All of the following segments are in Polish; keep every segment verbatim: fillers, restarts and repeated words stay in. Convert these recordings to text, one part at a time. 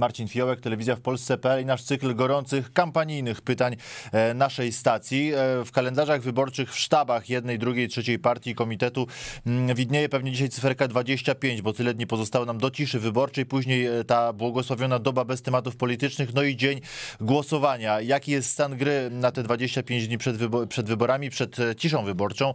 Marcin Fiołek, Telewizja w Polsce kropka p l i nasz cykl gorących, kampanijnych pytań naszej stacji. W kalendarzach wyborczych w sztabach jednej, drugiej, trzeciej partii komitetu widnieje pewnie dzisiaj cyferka dwadzieścia pięć, bo tyle dni pozostało nam do ciszy wyborczej, później ta błogosławiona doba bez tematów politycznych, no i dzień głosowania. Jaki jest stan gry na te dwadzieścia pięć dni przed, wybo przed wyborami, przed ciszą wyborczą?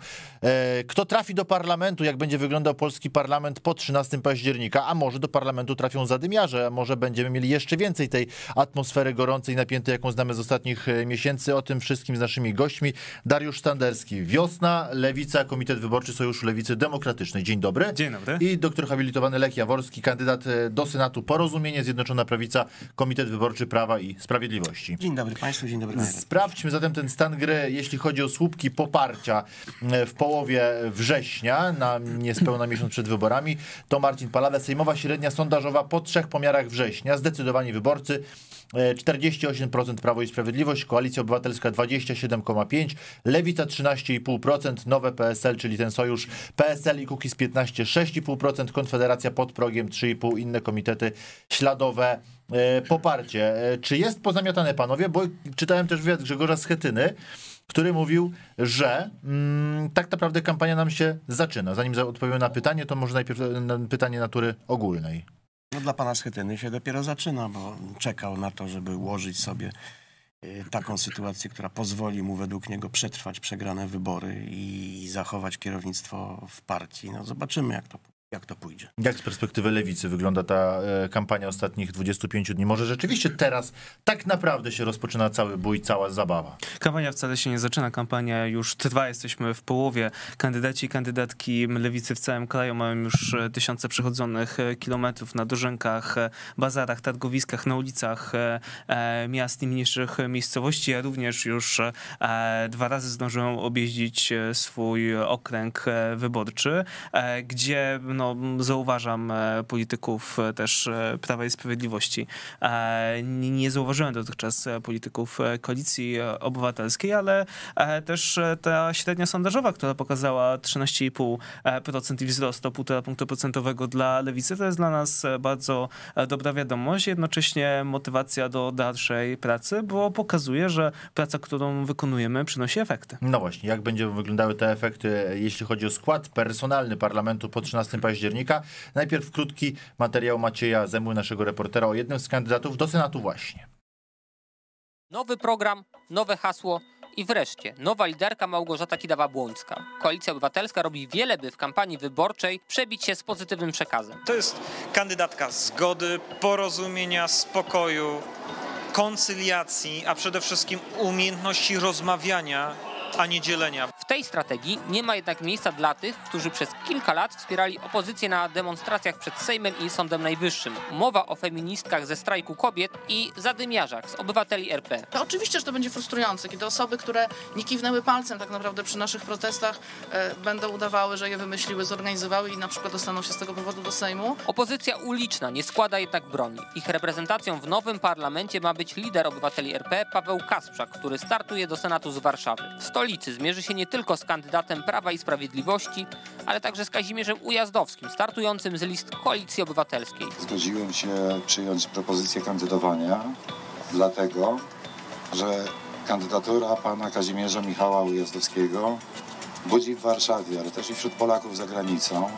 Kto trafi do parlamentu, jak będzie wyglądał polski parlament po trzynastego października, a może do parlamentu trafią zadymiarze, a może będziemy mieli jeszcze więcej tej atmosfery gorącej i napiętej, jaką znamy z ostatnich miesięcy. O tym wszystkim z naszymi gośćmi. Dariusz Sztanderski, Wiosna, Lewica, Komitet Wyborczy Sojuszu Lewicy Demokratycznej. Dzień dobry. Dzień dobry. I doktor habilitowany Lech Jaworski, kandydat do Senatu Porozumienie, Zjednoczona Prawica, Komitet Wyborczy Prawa i Sprawiedliwości. Dzień dobry Państwu, dzień dobry. Sprawdźmy zatem ten stan gry, jeśli chodzi o słupki poparcia w połowie września, na niespełna miesiąc przed wyborami. To Marcin Palada, sejmowa średnia sondażowa po trzech pomiarach września. Zdecydowani wyborcy czterdzieści osiem procent Prawo i Sprawiedliwość, Koalicja Obywatelska dwadzieścia siedem przecinek pięć procent, Lewica trzynaście i pół procent, Nowe P S L, czyli ten sojusz P S L i Kukiz piętnaście sześć i pół procent, Konfederacja pod progiem trzy i pół procent, inne komitety śladowe poparcie. Czy jest pozamiatane, panowie? Bo czytałem też wywiad Grzegorza Schetyny, który mówił, że mm, tak naprawdę kampania nam się zaczyna. Zanim odpowiem na pytanie, to może najpierw na pytanie natury ogólnej. No dla pana Schetyny się dopiero zaczyna, bo czekał na to, żeby ułożyć sobie y, taką sytuację, która pozwoli mu według niego przetrwać przegrane wybory i zachować kierownictwo w partii. No zobaczymy, jak to jak to pójdzie. Jak z perspektywy Lewicy wygląda ta e, kampania ostatnich dwudziestu pięciu dni? Może rzeczywiście teraz tak naprawdę się rozpoczyna cały bój, cała zabawa? Kampania wcale się nie zaczyna. Kampania już trwa. Jesteśmy w połowie. Kandydaci i kandydatki Lewicy w całym kraju mają już tysiące przechodzonych kilometrów na dożynkach, bazarach, targowiskach, na ulicach e, miast i mniejszych miejscowości. Ja również już e, dwa razy zdążyłem objeździć swój okręg wyborczy, e, gdzie no, zauważam polityków też Prawa i Sprawiedliwości. Nie zauważyłem dotychczas polityków Koalicji Obywatelskiej, ale też ta średnia sondażowa, która pokazała trzynaście i pół procent i wzrost o półtora punktu procentowego dla Lewicy, to jest dla nas bardzo dobra wiadomość. Jednocześnie motywacja do dalszej pracy, bo pokazuje, że praca, którą wykonujemy, przynosi efekty. No właśnie, jak będą wyglądały te efekty, jeśli chodzi o skład personalny parlamentu po trzynastego października. Najpierw krótki materiał Macieja Zemły, naszego reportera, o jednym z kandydatów do Senatu właśnie. Nowy program, nowe hasło i wreszcie nowa liderka Małgorzata Kidawa-Błońska. Koalicja Obywatelska robi wiele, by w kampanii wyborczej przebić się z pozytywnym przekazem. To jest kandydatka zgody, porozumienia, spokoju, koncyliacji, a przede wszystkim umiejętności rozmawiania, a nie dzielenia. W tej strategii nie ma jednak miejsca dla tych, którzy przez kilka lat wspierali opozycję na demonstracjach przed Sejmem i Sądem Najwyższym. Mowa o feministkach ze strajku kobiet i zadymiarzach z obywateli R P. To oczywiście, że to będzie frustrujące, kiedy osoby, które nie kiwnęły palcem tak naprawdę przy naszych protestach, e, będą udawały, że je wymyśliły, zorganizowały i na przykład dostaną się z tego powodu do Sejmu. Opozycja uliczna nie składa jednak broni. Ich reprezentacją w nowym parlamencie ma być lider obywateli R P Paweł Kasprzak, który startuje do Senatu z Warszawy. W stolicy zmierzy się nie tylko z kandydatem Prawa i Sprawiedliwości, ale także z Kazimierzem Ujazdowskim, startującym z list Koalicji Obywatelskiej. Zgodziłem się przyjąć propozycję kandydowania, dlatego że kandydatura pana Kazimierza Michała Ujazdowskiego budzi w Warszawie, ale też i wśród Polaków za granicą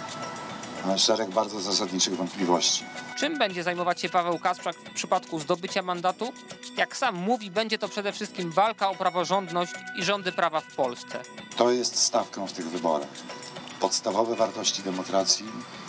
szereg bardzo zasadniczych wątpliwości. Czym będzie zajmować się Paweł Kasprzak w przypadku zdobycia mandatu? Jak sam mówi, będzie to przede wszystkim walka o praworządność i rządy prawa w Polsce. To jest stawką w tych wyborach. Podstawowe wartości demokracji,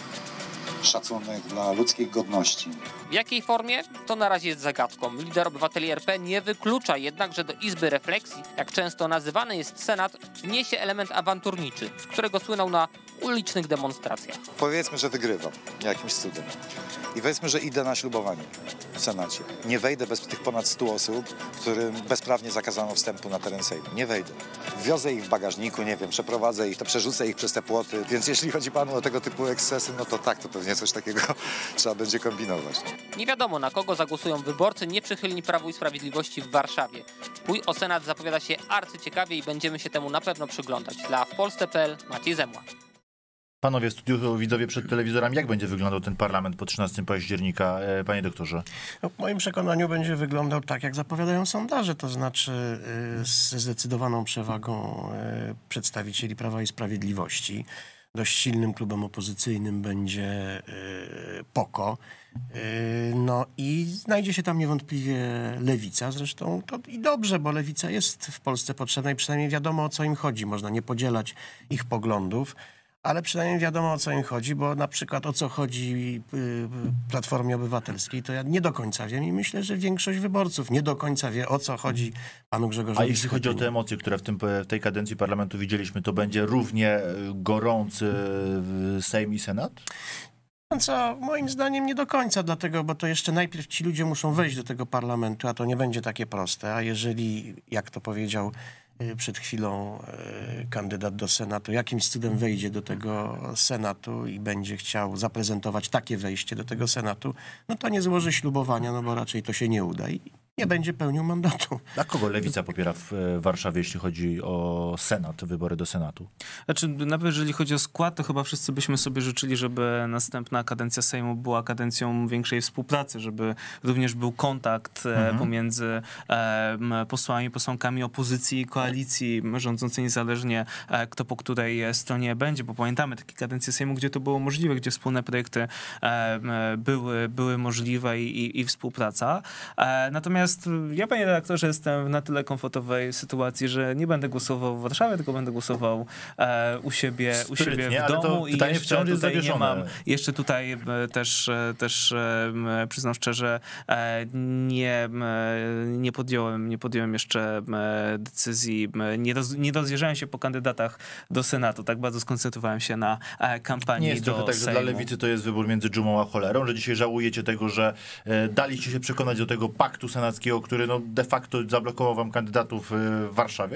szacunek dla ludzkiej godności. W jakiej formie? To na razie jest zagadką. Lider obywateli R P nie wyklucza jednak, że do Izby Refleksji, jak często nazywany jest Senat, wniesie element awanturniczy, z którego słynął na ulicznych demonstracjach. Powiedzmy, że wygrywam jakimś cudem. I powiedzmy, że idę na ślubowanie w Senacie. Nie wejdę bez tych ponad stu osób, którym bezprawnie zakazano wstępu na teren Sejmu. Nie wejdę. Wiozę ich w bagażniku, nie wiem, przeprowadzę ich, to przerzucę ich przez te płoty. Więc jeśli chodzi panu o tego typu ekscesy, no to tak, to pewnie coś takiego trzeba będzie kombinować. Nie wiadomo, na kogo zagłosują wyborcy nieprzychylni Prawu i Sprawiedliwości w Warszawie. Bój o Senat zapowiada się arcyciekawie i będziemy się temu na pewno przyglądać. Dla w Polsce kropka p l Maciej Zemła. Panowie w studiu, widzowie przed telewizorami, jak będzie wyglądał ten parlament po trzynastego października, panie doktorze? No, w moim przekonaniu będzie wyglądał tak, jak zapowiadają sondaże, to znaczy ze zdecydowaną przewagą przedstawicieli Prawa i Sprawiedliwości. Dość silnym klubem opozycyjnym będzie P O K O. No i znajdzie się tam niewątpliwie lewica. Zresztą to i dobrze, bo lewica jest w Polsce potrzebna i przynajmniej wiadomo, o co im chodzi. Można nie podzielać ich poglądów, ale przynajmniej wiadomo, o co im chodzi, bo na przykład o co chodzi Platformie Obywatelskiej, to ja nie do końca wiem i myślę, że większość wyborców nie do końca wie, o co chodzi panu Grzegorzowi. A jeśli chodzi o te emocje, które w, tym, w tej kadencji parlamentu widzieliśmy, to będzie równie gorący Sejm i Senat? Co, moim zdaniem nie do końca, dlatego, bo to jeszcze najpierw ci ludzie muszą wejść do tego parlamentu, a to nie będzie takie proste, a jeżeli, jak to powiedział przed chwilą kandydat do Senatu, jakimś cudem wejdzie do tego Senatu i będzie chciał zaprezentować takie wejście do tego Senatu, no to nie złoży ślubowania, no bo raczej to się nie uda i nie będzie pełnił mandatu. A kogo lewica popiera w Warszawie, jeśli chodzi o Senat, wybory do Senatu? Znaczy, nawet jeżeli chodzi o skład, to chyba wszyscy byśmy sobie życzyli, żeby następna kadencja Sejmu była kadencją większej współpracy, żeby również był kontakt mhm. pomiędzy e, posłami, posłankami opozycji i koalicji rządzącej, niezależnie kto po której stronie będzie, bo pamiętamy takie kadencje Sejmu, gdzie to było możliwe, gdzie wspólne projekty e, były, były możliwe i, i współpraca. E, natomiast Natomiast ja, panie redaktorze, jestem w na tyle komfortowej sytuacji, że nie będę głosował w Warszawie, tylko będę głosował e, u siebie, u siebie w domu i jeszcze tutaj nie mam, jeszcze tutaj też, też e, przyznam szczerze, e, nie, nie podjąłem, nie podjąłem jeszcze decyzji, nie, roz, nie rozjeżdżałem się po kandydatach do Senatu, tak bardzo skoncentrowałem się na kampanii nie jest do trochę tak, Sejmu. że dla lewicy to jest wybór między dżumą a cholerą, że dzisiaj żałujecie tego, że e, daliście się przekonać do tego paktu senackiego, który no de facto zablokował wam kandydatów w Warszawie?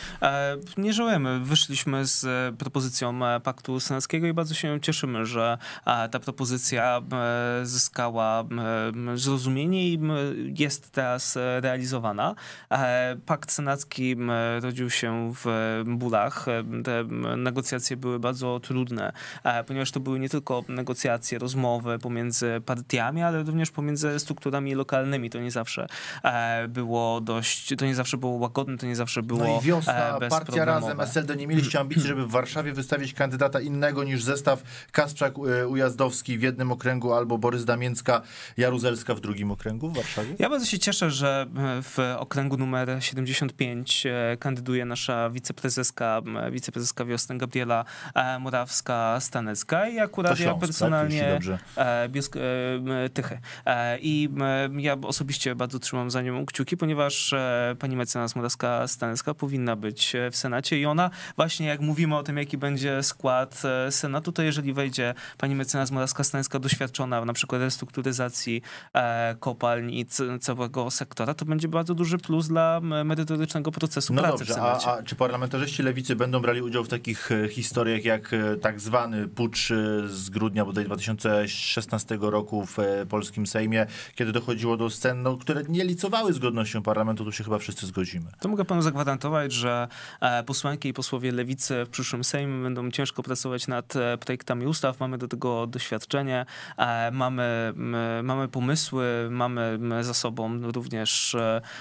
Nie żałujemy. Wyszliśmy z propozycją paktu senackiego i bardzo się cieszymy, że ta propozycja zyskała zrozumienie i jest teraz realizowana. Pakt senacki rodził się w bólach. Te negocjacje były bardzo trudne, ponieważ to były nie tylko negocjacje, rozmowy pomiędzy partiami, ale również pomiędzy strukturami lokalnymi. To nie zawsze było dość, to nie zawsze było łagodne, to nie zawsze było no i wiosna, Partia Razem, S L D, nie mieliście ambicji, żeby w Warszawie wystawić kandydata innego niż zestaw Kasprzak-Ujazdowski w jednym okręgu albo Borys Damięcka-Jaruzelska w drugim okręgu w Warszawie? Ja bardzo się cieszę, że w okręgu numer siedemdziesiąt pięć kandyduje nasza wiceprezeska, wiceprezeska Wiosny Gabriela Morawska-Stanecka i akurat Śląsk, ja personalnie tak? Biosk, Tychy. I ja osobiście bardzo trzymam za nią kciuki, ponieważ pani mecenas Morawska-Stanecka powinna być w Senacie i ona właśnie jak mówimy o tym, jaki będzie skład Senatu, to jeżeli wejdzie pani mecenas Morawska-Stanecka doświadczona na przykład restrukturyzacji kopalń i całego sektora, to będzie bardzo duży plus dla merytorycznego procesu no pracy dobrze, w Senacie. A, a czy parlamentarzyści lewicy będą brali udział w takich historiach jak tak zwany pucz z grudnia bodaj dwa tysiące szesnastego roku w polskim Sejmie, kiedy dochodziło do scen, no, które nie licowały z godnością parlamentu, tu się chyba wszyscy zgodzimy. To mogę panu zagwarantować, że posłanki i posłowie lewicy w przyszłym Sejmie będą ciężko pracować nad projektami ustaw. Mamy do tego doświadczenie, mamy, mamy pomysły, mamy za sobą również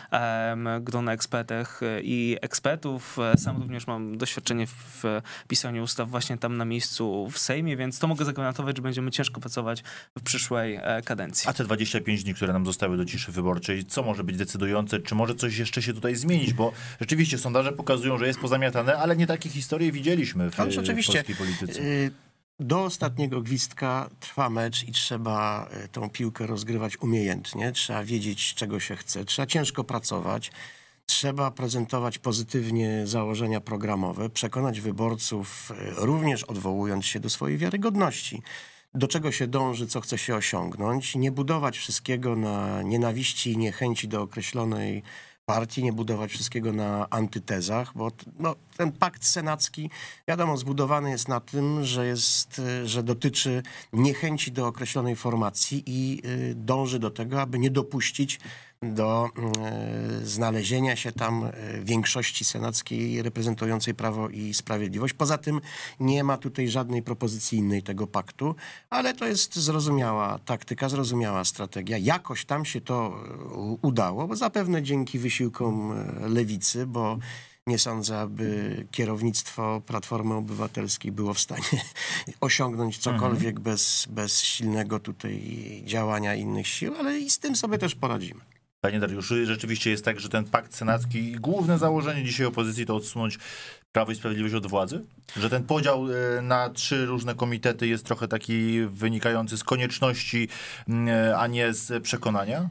grono ekspertów i ekspertów. Sam również mam doświadczenie w pisaniu ustaw właśnie tam na miejscu w Sejmie, więc to mogę zagwarantować, że będziemy ciężko pracować w przyszłej kadencji. A te dwadzieścia pięć dni, które nam zostały do ciszy wyborczej, co może być decydujące? Czy może coś jeszcze się tutaj zmienić? Bo rzeczywiście sondaże pokazują, że jest pozamiatane, ale nie takie historie widzieliśmy w, w polskiej polityce. Do ostatniego gwizdka trwa mecz i trzeba tą piłkę rozgrywać umiejętnie. Trzeba wiedzieć, czego się chce. Trzeba ciężko pracować. Trzeba prezentować pozytywnie założenia programowe, przekonać wyborców, również odwołując się do swojej wiarygodności, do czego się dąży, co chce się osiągnąć. Nie budować wszystkiego na nienawiści i niechęci do określonej partii, nie budować wszystkiego na antytezach, bo no, ten pakt senacki, wiadomo, zbudowany jest na tym, że, jest, że dotyczy niechęci do określonej formacji i y, dąży do tego, aby nie dopuścić do y, znalezienia się tam y, większości senackiej reprezentującej Prawo i Sprawiedliwość. Poza tym nie ma tutaj żadnej propozycji innej tego paktu, ale to jest zrozumiała taktyka, zrozumiała strategia. Jakoś tam się to y, udało, bo zapewne dzięki wysiłkom y, Lewicy, bo nie sądzę, aby kierownictwo Platformy Obywatelskiej było w stanie osiągnąć cokolwiek mhm. bez, bez silnego tutaj działania innych sił, ale i z tym sobie też poradzimy. Panie Dariuszu, rzeczywiście jest tak, że ten pakt senacki, główne założenie dzisiaj opozycji to odsunąć Prawo i Sprawiedliwość od władzy? Że ten podział na trzy różne komitety jest trochę taki wynikający z konieczności, a nie z przekonania?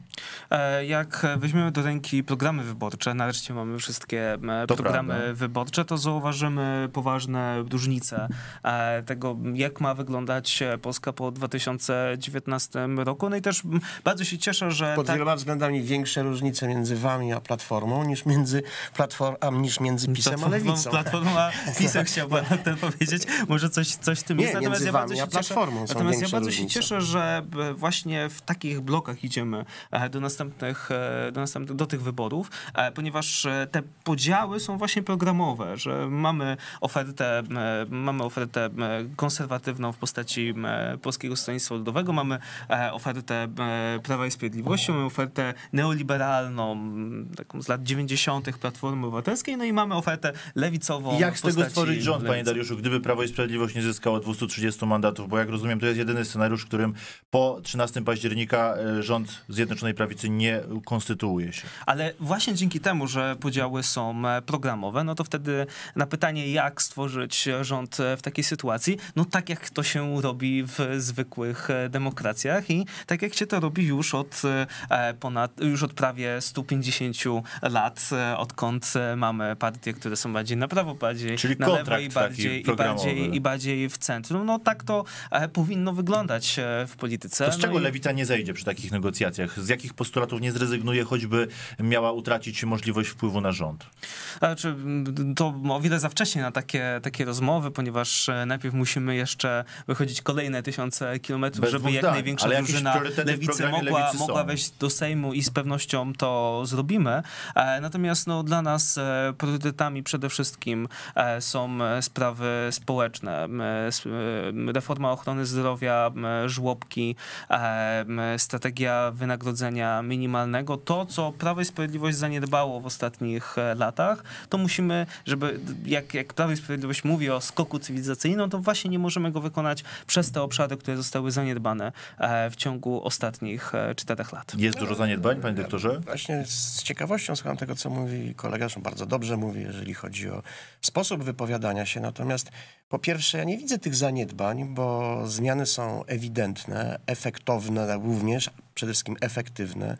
Jak weźmiemy do ręki programy wyborcze, nareszcie mamy wszystkie to programy prawda. wyborcze, to zauważymy poważne różnice tego, jak ma wyglądać Polska po dwa tysiące dziewiętnastym roku. No i też bardzo się cieszę, że... Pod tak... wieloma względami większe różnice między wami a Platformą niż między, platform, niż między PiS-em a Lewicą. Platforma PiS-em chciałbym ten powiedzieć. Może coś, coś w tym nie, jest. Natomiast między ja wami bardzo a Platformą cieszę, są Natomiast ja bardzo różnice. się cieszę, że właśnie w takich blokach idziemy do następnych, do, następnych, do tych wyborów, ponieważ te podziały są właśnie programowe, że mamy ofertę, mamy ofertę konserwatywną w postaci Polskiego Stronnictwa Ludowego, mamy ofertę Prawa i Sprawiedliwości, mamy ofertę neoliberalną, taką z lat dziewięćdziesiątych Platformy Obywatelskiej, no i mamy ofertę lewicową. Jak z tego stworzyć rząd, lewicy. panie Dariuszu, gdyby Prawo i Sprawiedliwość nie zyskało dwieście trzydzieści mandatów? Bo jak rozumiem, to jest jedyny scenariusz, w którym po trzynastego października rząd Zjednoczonej Prawicy nie konstytuuje się. Ale właśnie dzięki temu, że podziały są programowe, no to wtedy na pytanie, jak stworzyć rząd w takiej sytuacji, no tak jak to się robi w zwykłych demokracjach i tak jak się to robi już od ponad, już od prawie stu pięćdziesięciu lat, odkąd mamy partie, które są bardziej na prawo, bardziej Czyli na lewo i bardziej, i, bardziej, i bardziej w centrum. No tak to powinno wyglądać w polityce. To z czego no i... Lewica nie zejdzie przy takich negocjacjach? Z jakich postulatów nie zrezygnuje, choćby miała utracić możliwość wpływu na rząd? Znaczy, to o wiele za wcześnie na takie, takie rozmowy, ponieważ najpierw musimy jeszcze wychodzić kolejne tysiące kilometrów, Bez żeby dwóch jak zdań. największa Ale jakieś drużyna priorytety w lewicy programie mogła, Lewicy są. mogła wejść do Sejmu i z pewnością to zrobimy. Natomiast no, dla nas priorytetami przede wszystkim są sprawy społeczne. Reforma ochrony zdrowia, żłobki, strategia wynagrodzenia minimalnego. To, co Prawo i Sprawiedliwość zaniedbało w ostatnich latach, to musimy, żeby jak, jak Prawo i Sprawiedliwość mówi o skoku cywilizacyjnym, to właśnie nie możemy go wykonać przez te obszary, które zostały zaniedbane w ciągu ostatnich czterech lat. Jest dużo zaniedbań, panie doktorze? Właśnie z ciekawością słucham tego, co mówi kolega, że bardzo dobrze mówi, jeżeli chodzi o sposób wypowiadania się. Natomiast po pierwsze, ja nie widzę tych zaniedbań, bo zmiany są ewidentne, efektowne również, przede wszystkim efektywne.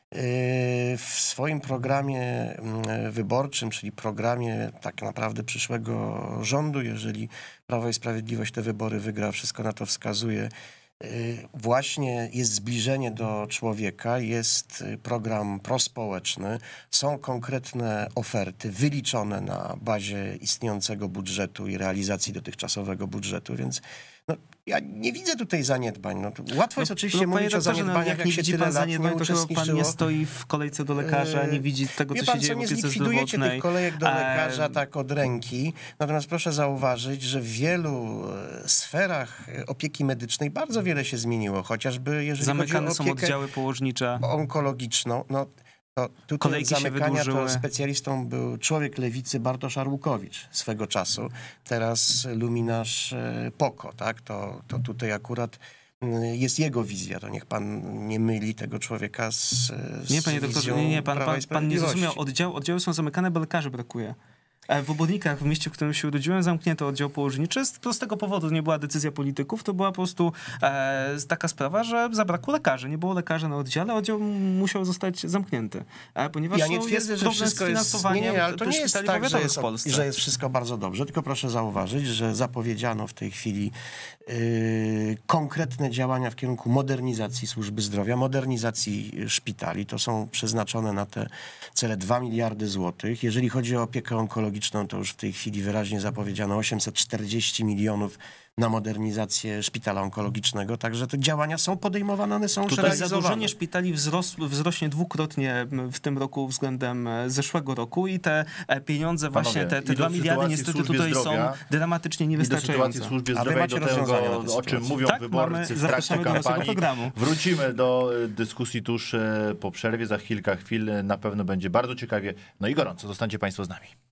W swoim programie wyborczym, czyli programie tak naprawdę przyszłego rządu, jeżeli Prawo i Sprawiedliwość te wybory wygra, wszystko na to wskazuje, właśnie jest zbliżenie do człowieka, jest program prospołeczny, są konkretne oferty wyliczone na bazie istniejącego budżetu i realizacji dotychczasowego budżetu, więc no, ja nie widzę tutaj zaniedbań. No, łatwo jest no, oczywiście no, mówić o zaniedbaniach, jak, jak nie się widzi tyle pan lat nie zaniedbań, to chyba uczestniczyło. pan nie stoi w kolejce do lekarza, nie widzi tego, co pan, się dzieje co, w nie opiece zlikwidujecie zdrowotnej. tych kolejek do lekarza e... tak od ręki. Natomiast proszę zauważyć, że w wielu sferach opieki medycznej bardzo wiele się zmieniło, chociażby jeżeli Zamykane chodzi o opiekę są oddziały położnicze onkologiczną. No, to tutaj kolejki od zamykania się wydłużyły. To specjalistą był człowiek lewicy Bartosz Arłukowicz swego czasu. Teraz luminarz Poko, tak? To, to tutaj akurat jest jego wizja, to niech pan nie myli tego człowieka z, z Nie, panie doktorze, nie, nie, pan, pan, pan nie zrozumiał. Oddział, oddziały są zamykane, bo lekarzy brakuje. W Obodnikach, w mieście, w którym się urodziłem, zamknięto oddział położniczy. Z prostego powodu nie była decyzja polityków, to była po prostu e, taka sprawa, że zabrakło lekarzy. Nie było lekarzy na oddziale, oddział musiał zostać zamknięty. E, ponieważ ja nie no, twierdzę, jest że wszystko jest... Nie, nie, ale to nie jest tak, że jest, że jest wszystko bardzo dobrze, tylko proszę zauważyć, że zapowiedziano w tej chwili yy, konkretne działania w kierunku modernizacji służby zdrowia, modernizacji szpitali. To są przeznaczone na te cele dwa miliardy złotych. Jeżeli chodzi o opiekę onkologiczną, onkologiczną, to już w tej chwili wyraźnie zapowiedziano osiemset czterdzieści milionów na modernizację szpitala onkologicznego, także te działania są podejmowane, one są już Tutaj realizowane. zadłużenie szpitali wzros, wzrośnie dwukrotnie w tym roku względem zeszłego roku i te pieniądze, Panowie, właśnie te, te i do dwa miliardy sytuacji w niestety służbie tutaj zdrowia, są dramatycznie I do niewystarczające. sytuacji w służbie A wy zdrowia i do macie rozwiązania na tego, tę o czym sytuację? mówią Tak, wyborcy mamy, w trakcie zapraszamy do naszego kampanii. programu. Wrócimy do dyskusji tuż po przerwie, za kilka chwil na pewno będzie bardzo ciekawie, no i gorąco. Zostańcie Państwo z nami.